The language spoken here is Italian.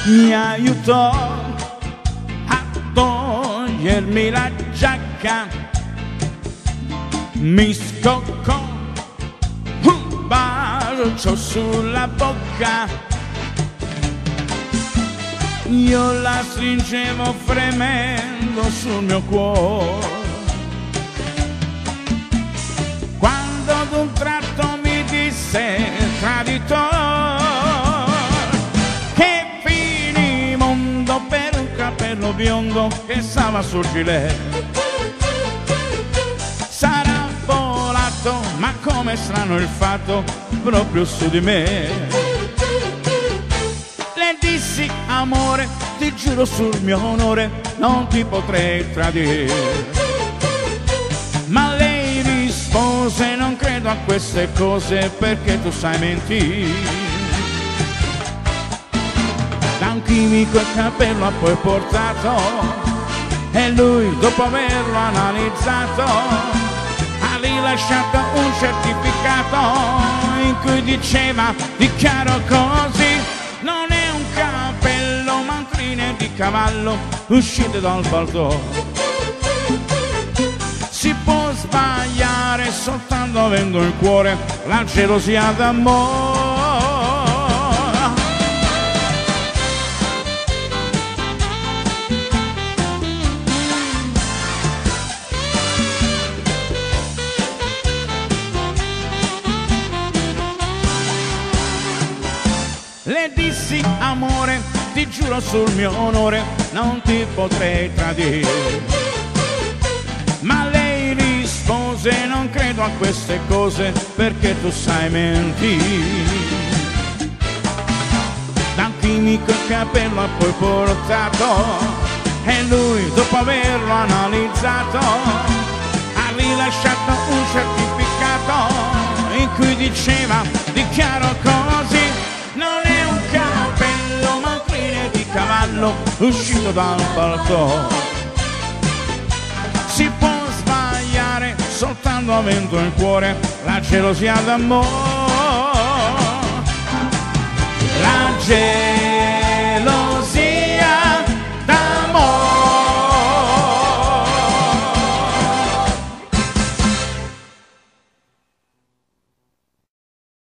mi aiutò a togliermi la giacca, mi scoccò un bacio sulla bocca, io la stringevo fremendo sul mio cuore, quando ad un tratto mi disse traditore che finimondo per un capello biondo che stava sul gilet. Sarà volato, ma come strano il fatto, proprio su di me. Le dissi amore, ti giuro sul mio onore, non ti potrei tradire. Ma lei rispose, non credo a queste cose perché tu sai mentire. Da un chimico il capello ha poi portato e lui dopo averlo analizzato ha rilasciato un certificato in cui diceva, dichiaro così, non è un capello ma un crine di cavallo uscite dal baldò. Si può sbagliare soltanto avendo il cuore la gelosia d'amore. Le dissi amore, ti giuro sul mio onore, non ti potrei tradire. Ma lei rispose, non credo a queste cose perché tu sai mentire. Da un chimico il capello ha poi portato e lui dopo averlo analizzato ha rilasciato un certificato in cui diceva, dichiaro così, non è un capello ma un crine di cavallo uscito dal balcone. Si può sbagliare soltanto avendo il cuore la gelosia d'amore. La gelosia